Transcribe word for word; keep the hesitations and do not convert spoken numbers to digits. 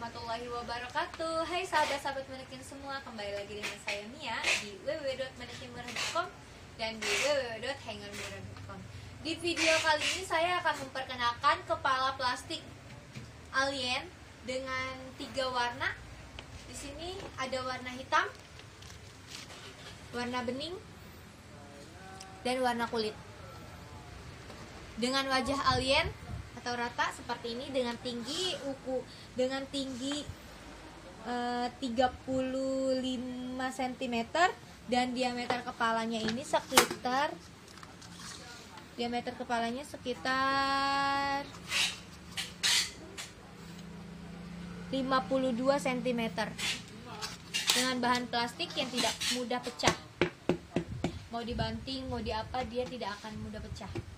warahmatullahi wabarakatuh. Hai sahabat-sahabat manekin semua, kembali lagi dengan saya Mia di w w w dot manekin murah dot com dan di w w w dot hanger murah dot com. Di video kali ini saya akan memperkenalkan kepala plastik alien dengan tiga warna. Di sini ada warna hitam, warna bening, dan warna kulit. Dengan wajah alien atau rata seperti ini, dengan tinggi uku dengan tinggi e, tiga puluh lima sentimeter dan diameter kepalanya ini sekitar diameter kepalanya sekitar lima puluh dua sentimeter dengan bahan plastik yang tidak mudah pecah. Mau dibanting, mau diapa, dia tidak akan mudah pecah.